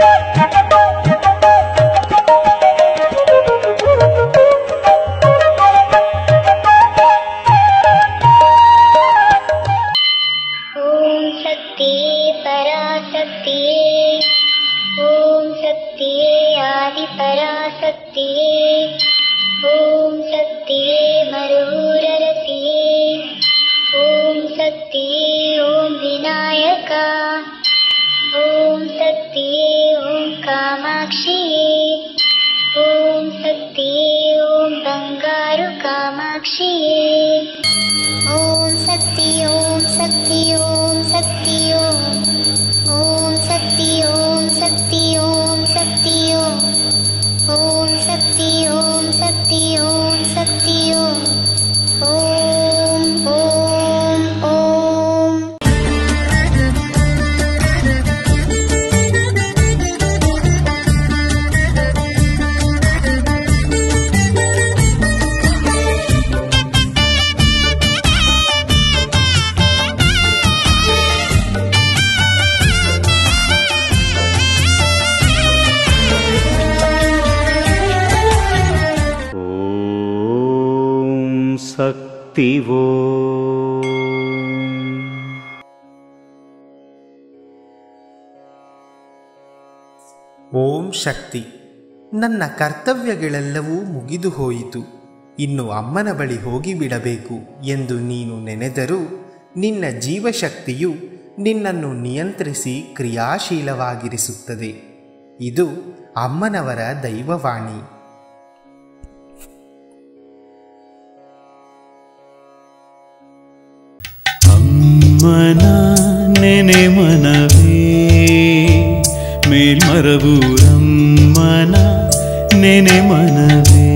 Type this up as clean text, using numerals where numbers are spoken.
ಓಂ ಶಕ್ತಿ. ನನ್ನ ಕರ್ತವ್ಯಗಳೆಲ್ಲವೂ ಮುಗಿದು ಹೋಯಿತು, ಇನ್ನು ಅಮ್ಮನ ಬಳಿ ಹೋಗಿಬಿಡಬೇಕು ಎಂದು ನೀನು ನೆನೆದರೂ ನಿನ್ನ ಜೀವಶಕ್ತಿಯು ನಿನ್ನನ್ನು ನಿಯಂತ್ರಿಸಿ ಕ್ರಿಯಾಶೀಲವಾಗಿರಿಸುತ್ತದೆ. ಇದು ಅಮ್ಮನವರ ದೈವವಾಣಿ. ಅಮ್ಮನ ನೆನೆ ಮನವೇ ಮೇಲ್ಮರವೂರಮ್ಮನ ನೆನೆ ಮನವೇ.